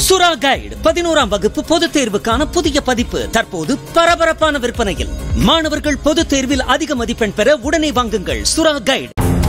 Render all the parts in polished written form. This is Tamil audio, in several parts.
சுறா கைடு 11ஆம் வகுப்பு பொதுத் தேர்வுக்கான புதிய பதிப்பு தற்போது பரபரப்பான விற்பனையில். மாணவர்கள் பொதுத் தேர்வில் அதிக மதிப்பெண் பெற உடனே வாங்குங்கள் சுறா கைடு.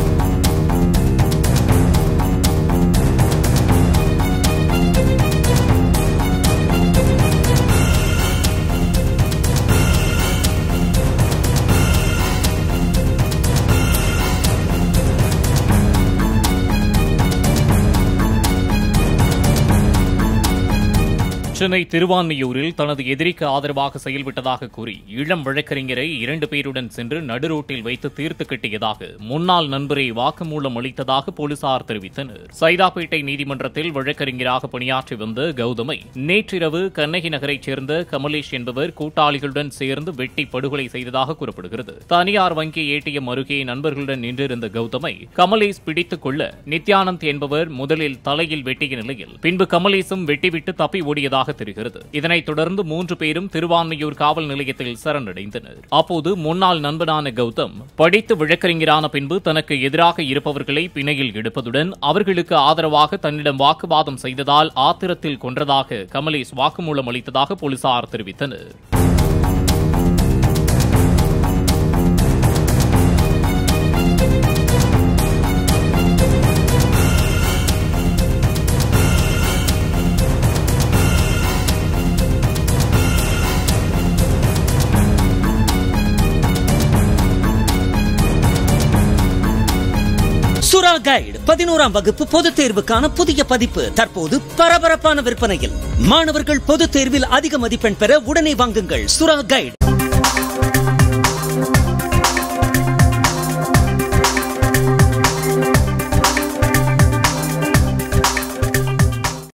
சென்னை திருவான்மியூரில் தனது எதிரிக்கு ஆதரவாக செயல்பட்டதாக கூறி இளம் வழக்கறிஞரை 2 பேருடன் சென்று நடுரோட்டில் வைத்து தீர்த்து கட்டியதாக முன்னாள் நண்பரை வாக்குமூலம் அளித்ததாக போலீசார் தெரிவித்தனர். சைதாப்பேட்டை நீதிமன்றத்தில் வழக்கறிஞராக பணியாற்றி வந்த கௌதமை நேற்றிரவு கண்ணகி நகரைச் சேர்ந்த கமலேஷ் என்பவர் கூட்டாளிகளுடன் சேர்ந்து வெட்டி படுகொலை செய்ததாக கூறப்படுகிறது. தனியார் வங்கி ஏடிஎம் அருகே நண்பர்களுடன் நின்றிருந்த கௌதமை கமலேஷ் பிடித்துக் கொள்ள நித்யானந்த் என்பவர் முதலில் தலையில் வெட்டிய நிலையில் பின்பு கமலேஷும் வெட்டிவிட்டு தப்பி ஓடியதாக தெரிகிறது. இதனைத் தொடர்ந்து 3 பேரும் திருவான்மியூர் காவல் நிலையத்தில் சரணடைந்தனர். அப்போது முன்னாள் நண்பனான கௌதம் படித்து வழக்கறிஞரான பின்பு தனக்கு எதிராக இருப்பவர்களை பிணையில் எடுப்பதுடன் அவர்களுக்கு ஆதரவாக தன்னிடம் வாக்குவாதம் செய்ததால் ஆத்திரத்தில் கொன்றதாக கமலேஷ் வாக்குமூலம் அளித்ததாக போலீசார் தெரிவித்தனர். சுறா கைடு 11ஆம் வகுப்பு பொதுத் தேர்வுக்கான புதிய பதிப்பு தற்போது பரபரப்பான விற்பனையில். மாணவர்கள் பொதுத் தேர்வில் அதிக மதிப்பெண் பெற உடனே வாங்குங்கள் சுறா கைடு.